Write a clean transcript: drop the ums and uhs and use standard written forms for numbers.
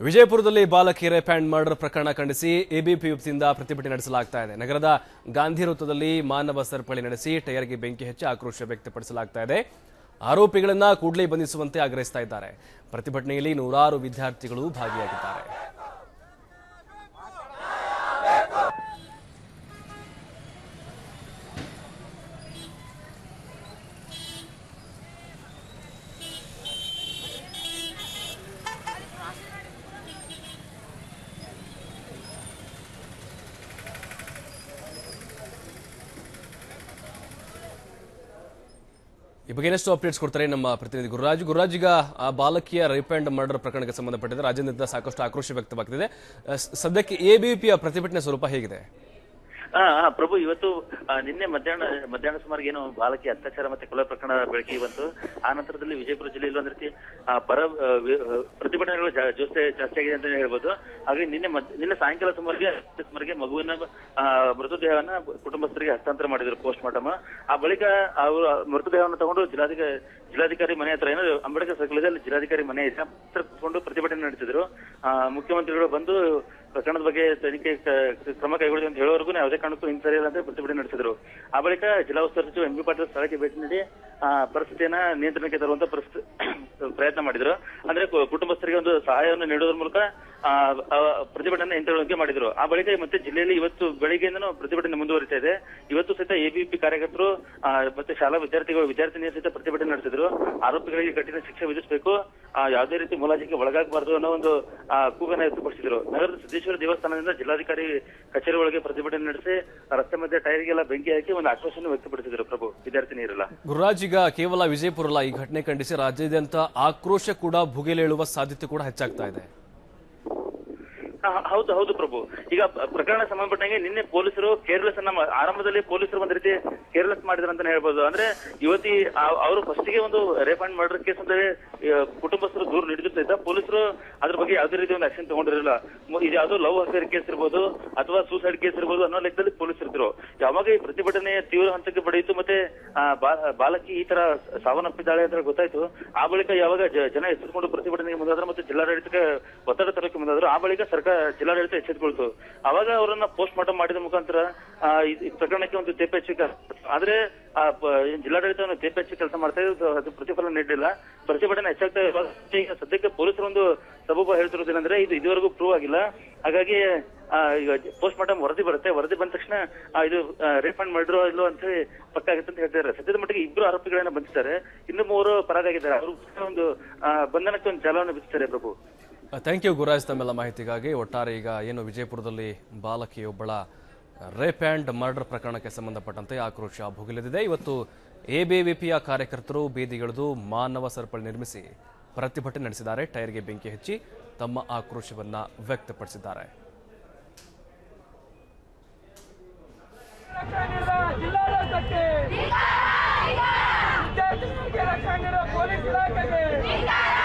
ವಿಜಯಪುರದಲ್ಲಿ ಬಾಲಕಿ rape and murder ಪ್ರಕರಣ ಖಂಡಿಸಿ ಎಬಿಪಿ ವತಿಯಿಂದ ಪ್ರತಿಭಟನೆ ನಡೆಸಲಾಗ್ತಾ ಇದೆ. ನಗರದ ಗಾಂಧಿ ವೃತ್ತದಲ್ಲಿ ಮಾನವ ಸರಪಳಿ ನಡೆಸಿ ಟೈರ್ಗೆ ಬೆಂಕಿ ಹಚ್ಚಿ ಆಕ್ರೋಶ ವ್ಯಕ್ತಪಡಿಸಲಾಗ್ತಾ ಇದೆ. ಆರೋಪಿಗಳನ್ನ ಕೂಡಲೇ ಬಂಧಿಸುವಂತೆ ಆಗ್ರಹಿಸ್ತಾ ಇದ್ದಾರೆ. ಪ್ರತಿಭಟನೆಯಲ್ಲಿ ನೂರಾರು ವಿದ್ಯಾರ್ಥಿಗಳು ಭಾಗಿಯಾಗಿದ್ದಾರೆ. ಈ ಬಗ್ಗೆ ಇನ್ನಷ್ಟು ಅಪ್ಡೇಟ್ಸ್ ಕೊಡ್ತಾರೆ ನಮ್ಮ ಪ್ರತಿನಿಧಿ ಗುರುರಾಜ್. ಈಗ ಆ ಬಾಲಕಿಯ ರೇಪ್ ಅಂಡ್ ಮರ್ಡರ್ ಪ್ರಕರಣಕ್ಕೆ ಸಂಬಂಧಪಟ್ಟಿದೆ ರಾಜ್ಯಾದ್ಯಂತ ಸಾಕಷ್ಟು ಆಕ್ರೋಶ ವ್ಯಕ್ತವಾಗ್ತಿದೆ. ಸದ್ಯಕ್ಕೆ ಎಬಿವಿಪಿಯ ಪ್ರತಿಭಟನೆ ಸ್ವರೂಪ ಹೇಗಿದೆ? ಪ್ರಭು, ಇವತ್ತು ನಿನ್ನೆ ಮಧ್ಯಾಹ್ನ ಸುಮಾರು ಏನು ಬಾಲಕಿ ಅತ್ಯಾಚಾರ ಮತ್ತೆ ಕೊಲೆ ಪ್ರಕರಣ ಬೆಳಕಿಗೆ ಬಂತು. ಆ ನಂತರದಲ್ಲಿ ವಿಜಯಪುರ ಜಿಲ್ಲೆಯಲ್ಲಿ ಒಂದ್ ರೀತಿ ಪ್ರತಿಭಟನೆಗಳು ಜಾಸ್ತಿ ಆಗಿದೆ ಅಂತ ಹೇಳ್ಬೋದು. ಹಾಗೆ ನಿನ್ನೆ ಸಾಯಂಕಾಲ ಸುಮಾರಿಗೆ ಮಗುವಿನ ಮೃತದೇಹವನ್ನ ಕುಟುಂಬಸ್ಥರಿಗೆ ಹಸ್ತಾಂತರ ಮಾಡಿದ್ರು ಪೋಸ್ಟ್ ಮಾರ್ಟಮ್. ಆ ಬಳಿಕ ಅವರು ಮೃತದೇಹವನ್ನು ತಗೊಂಡು ಜಿಲ್ಲಾಧಿಕಾರಿ ಮನೆ ಹತ್ರ ಏನೋ ಅಂಬೇಡ್ಕರ್ ಸರ್ಕಲ್ ಜಿಲ್ಲಾಧಿಕಾರಿ ಮನೆ ಕೊಂಡು ಪ್ರತಿಭಟನೆ ನಡೆಸಿದ್ರು. ಮುಖ್ಯಮಂತ್ರಿಗಳು ಬಂದು ಪ್ರಕರಣದ ಬಗ್ಗೆ ತನಿಖೆ ಕ್ರಮ ಕೈಗೊಳ್ಳಿ ಅಂತ ಹೇಳೋವರೆಗೂ ಯಾವುದೇ ಕಾರಣಕ್ಕೂ ಹಿಂಸರಿಲ್ಲ ಅಂತ ಪ್ರತಿಭಟನೆ ನಡೆಸಿದ್ರು. ಆ ಬಳಿಕ ಜಿಲ್ಲಾ ಉಸ್ತುವಾರಿ ಸಚಿವ ಎಂ ಬಿ ಪಾಟೀಲ್ ಸ್ಥಳಕ್ಕೆ ಭೇಟಿ ನೀಡಿ ಪರಿಸ್ಥಿತಿಯನ್ನ ನಿಯಂತ್ರಣಕ್ಕೆ ತರುವಂತ ಪ್ರಯತ್ನ ಮಾಡಿದ್ರು. ಅಂದ್ರೆ ಕುಟುಂಬಸ್ಥರಿಗೆ ಒಂದು ಸಹಾಯವನ್ನು ನೀಡುವುದರ ಮೂಲಕ ಪ್ರತಿಭಟನೆ ಹಿಂತೆಗೊಳ್ಳುವಂತೆ ಮಾಡಿದ್ರು. ಆ ಬಳಿಕ ಮತ್ತೆ ಜಿಲ್ಲೆಯಲ್ಲಿ ಇವತ್ತು ಬೆಳಿಗ್ಗೆಯಿಂದನೂ ಪ್ರತಿಭಟನೆ ಮುಂದುವರಿತಾ ಇದೆ. ಇವತ್ತು ಸಹಿತ ಎಬಿಪಿ ಕಾರ್ಯಕರ್ತರು ಮತ್ತೆ ಶಾಲಾ ವಿದ್ಯಾರ್ಥಿನಿಯರು ಸಹಿತ ಪ್ರತಿಭಟನೆ ನಡೆಸಿದ್ರು. ಆರೋಪಿಗಳಿಗೆ ಕಠಿಣ ಶಿಕ್ಷೆ ವಿಧಿಸಬೇಕು, ಯಾವುದೇ ರೀತಿ ಮುಲಾಜಿಗೆ ಒಳಗಾಗಬಾರದು ಅನ್ನೋ ಒಂದು ಕೂಗನ್ನ ವ್ಯಕ್ತಪಡಿಸಿದ್ರು. ನಗರದ ಸಿದ್ದೇಶ್ವರ ದೇವಸ್ಥಾನದಿಂದ ಜಿಲ್ಲಾಧಿಕಾರಿ ಕಚೇರಿ ಒಳಗೆ ಪ್ರತಿಭಟನೆ ನಡೆಸಿ ರಸ್ತೆ ಮಧ್ಯೆ ಟೈರ್ಗೆಲ್ಲ ಬೆಂಕಿ ಹಾಕಿ ಒಂದು ಆಕ್ರೋಶ ವ್ಯಕ್ತಪಡಿಸಿದ್ರು. ಪ್ರಭು, ವಿದ್ಯಾರ್ಥಿನಿಯರಲ್ಲ. ಗುರುರಾಜ್, ಈಗ ಕೇವಲ ವಿಜಯಪುರ ಅಲ್ಲ, ಈ ಘಟನೆ ಖಂಡಿಸಿ ರಾಜ್ಯಾದ್ಯಂತ ಆಕ್ರೋಶ ಕೂಡ ಭುಗಿಲೇಳುವ ಸಾಧ್ಯತೆ ಕೂಡ ಹೆಚ್ಚಾಗ್ತಾ ಇದೆ. ಹೌದು ಪ್ರಭು. ಈಗ ಪ್ರಕರಣ ಸಂಬಂಧಪಟ್ಟಂಗೆ ನಿನ್ನೆ ಪೊಲೀಸರು ಕೇರ್ಲೆಸ್ ಅನ್ನ ಆರಂಭದಲ್ಲಿ ಪೊಲೀಸರು ಒಂದ್ ರೀತಿ ಕೇರ್ಲೆಸ್ ಮಾಡಿದ್ರು ಅಂತಾನೆ ಹೇಳ್ಬೋದು. ಅಂದ್ರೆ ಯುವತಿ ಅವರು ಫಸ್ಟ್ಗೆ ಒಂದು ರೇಪ್ ಅಂಡ್ ಮರ್ಡರ್ ಕೇಸ್ ಅಂತ ಕುಟುಂಬಸ್ಥರು ದೂರು ನೀಡಿದ್ರು ಸಹಿತ ಪೊಲೀಸರು ಅದ್ರ ಬಗ್ಗೆ ಯಾವುದೇ ರೀತಿ ಒಂದು ಆಕ್ಷನ್ ತಗೊಂಡಿರಲಿಲ್ಲ. ಇದು ಯಾವ್ದೋ ಲವ್ ಅಫೇರ್ ಕೇಸ್ ಇರ್ಬೋದು ಅಥವಾ ಸೂಸೈಡ್ ಕೇಸ್ ಇರ್ಬೋದು ಅನ್ನೋ ಲೆಕ್ಕದಲ್ಲಿ ಪೊಲೀಸರು ಇದ್ರು. ಯಾವಾಗ ಈ ಪ್ರತಿಭಟನೆ ತೀವ್ರ ಹಂತಕ್ಕೆ ಪಡೆಯಿತು ಮತ್ತೆ ಬಾಲಕಿ ಈ ತರ ಸಾವನ್ನಪ್ಪಿದ್ದಾಳೆ ಅಂತ ಗೊತ್ತಾಯ್ತು, ಆ ಬಳಿಕ ಯಾವಾಗ ಜನ ಎಚ್ಚೆತ್ತುಕೊಂಡು ಪ್ರತಿಭಟನೆಗೆ ಮುಂದಾದ್ರು ಮತ್ತೆ ಜಿಲ್ಲಾಡಳಿತಕ್ಕೆ ಒತ್ತಡ ತರಕ್ಕೆ ಮುಂದಾದ್ರು, ಆ ಬಳಿಕ ಜಿಲ್ಲಾಡಳಿತ ಎಚ್ಚೆತ್ತುಕೊಳ್ತು. ಅವಾಗ ಅವರನ್ನ ಪೋಸ್ಟ್ ಮಾರ್ಟಮ್ ಮಾಡಿದ ಮುಖಾಂತರ ಈ ಪ್ರಕರಣಕ್ಕೆ ಒಂದು ತೇಪೆ ಹಚ್ಚಿ, ಆದ್ರೆ ಜಿಲ್ಲಾಡಳಿತವನ್ನು ತೇಪೆ ಹಚ್ಚಿ ಕೆಲಸ ಮಾಡ್ತಾ ಇದ್ದು ಅದು ಪ್ರತಿಫಲ ನೀಡಲಿಲ್ಲ. ಪ್ರತಿಭಟನೆ ಹೆಚ್ಚಾಗ್ತಾ ಈಗ ಸದ್ಯಕ್ಕೆ ಪೊಲೀಸರು ಒಂದು ಸಬೂಬ ಹೇಳ್ತಿರೋದೇನಂದ್ರೆ ಇದು ಇದುವರೆಗೂ ಪ್ರೂವ್ ಆಗಿಲ್ಲ. ಹಾಗಾಗಿ ಈಗ ಪೋಸ್ಟ್ ಮಾರ್ಟಮ್ ವರದಿ ಬರುತ್ತೆ, ವರದಿ ಬಂದ ತಕ್ಷಣ ಇದು ರೇಪ್ ಅಂಡ್ ಮರ್ಡರ್ ಇಲ್ಲೋ ಅಂತ ಪಕ್ಕ ಆಗುತ್ತೆ ಅಂತ ಹೇಳ್ತಿದ್ದಾರೆ. ಸದ್ಯದ ಮಟ್ಟಿಗೆ 2 ಆರೋಪಿಗಳನ್ನ ಬಂಧಿಸಿದ್ದಾರೆ, ಇನ್ನು 3 ಪರಾರಿಯಾಗಿದ್ದಾರೆ. ಅವರು ಒಂದು ಬಂಧನಕ್ಕೆ ಒಂದು ಜಾಲವನ್ನು ಬಿಚ್ಚಿದ್ದಾರೆ. ಪ್ರಭು, ಥ್ಯಾಂಕ್ ಯು ಗುರುರಾಜ್ ತಮ್ಮೆಲ್ಲ ಮಾಹಿತಿಗಾಗಿ. ಒಟ್ಟಾರೆ ಈಗ ಏನು ವಿಜಯಪುರದಲ್ಲಿ ಬಾಲಕಿಯೊಬ್ಬಳ ರೇಪ್ ಆ್ಯಂಡ್ ಮರ್ಡರ್ ಪ್ರಕರಣಕ್ಕೆ ಸಂಬಂಧಪಟ್ಟಂತೆ ಆಕ್ರೋಶ ಭುಗಿಲೆದಿದೆ. ಇವತ್ತು ಎಬಿವಿಪಿಯ ಕಾರ್ಯಕರ್ತರು ಬೀದಿಗಿಳಿದು ಮಾನವ ಸರಪಳಿ ನಿರ್ಮಿಸಿ ಪ್ರತಿಭಟನೆ ನಡೆಸಿದ್ದಾರೆ. ಟೈರ್ಗೆ ಬೆಂಕಿ ಹಚ್ಚಿ ತಮ್ಮ ಆಕ್ರೋಶವನ್ನ ವ್ಯಕ್ತಪಡಿಸಿದ್ದಾರೆ. ಜಿಲ್ಲಾಡಳಿತಕ್ಕೆ